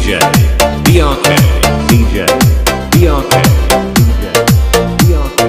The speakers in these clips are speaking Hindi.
DJ DRK, DJ DRK, DJ DRK.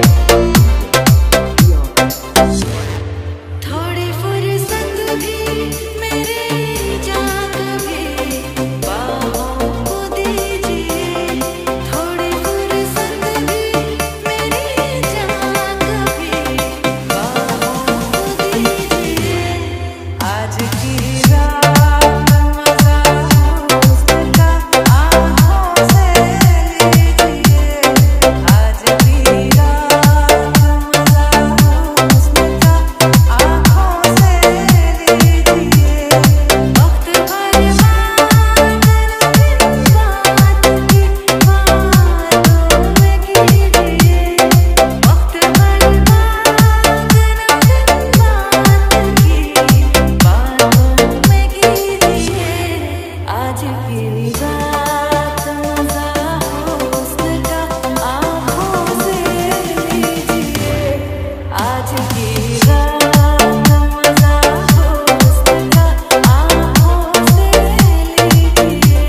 थोड़ी फुर्सत भी मेरे जाग भी बाहों को दीजिए, थोड़ी फुर्सत भी मेरे जाग भी बाहों को दीजिए। आज की रात मजा उसका आँखों से लीजिए, आज की रात मजा उसका आँखों से लीजिए। वक्त बर्बाद बिन बात की बातों में कीजिए, वक्त बर्बाद बिन बात की बातों में कीजिए। आज की रात मजा उसका आँखों से लीजिए, आज की रात मजा उसका आँखों से लीजिए।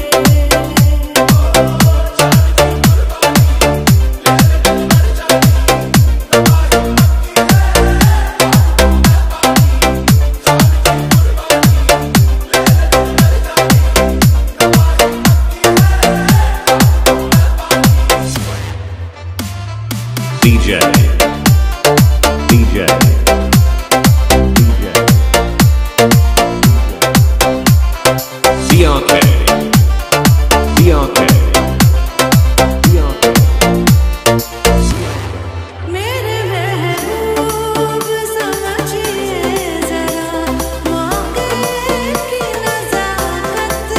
DJ DJ DJ DRK DRK DRK. मेरे महबूब समझिए जरा मौके की नज़ाकत,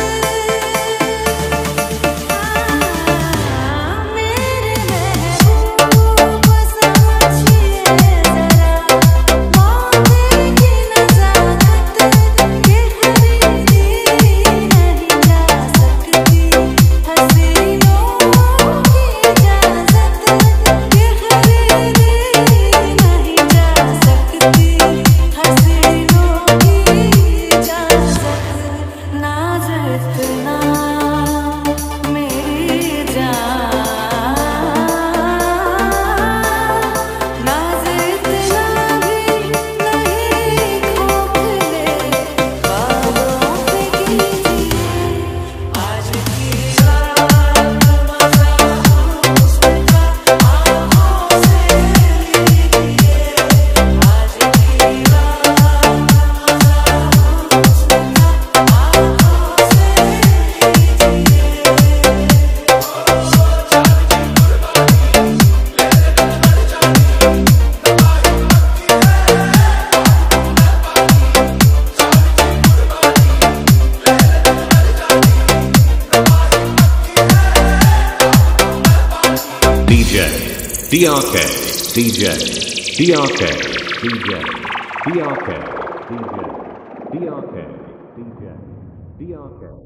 मेरे महबूब समझिए जरा मौके की नज़ाकत, ये खरीदी नहीं जा सकती हसीनों की इजाज़त, ये खरीदी नहीं जा सकती हसीनों की इजाज़त। नाज इतना मेरी जान, नाज इतना भी नहीं खोखले बालों पे कीजिए। आज की रात मजा उसका आँखों से लीजिए, आज की रात मजा उसका आँखों से लीजिए। DJ DRK DJ DRK DJ DRK DJ DRK DJ DRK.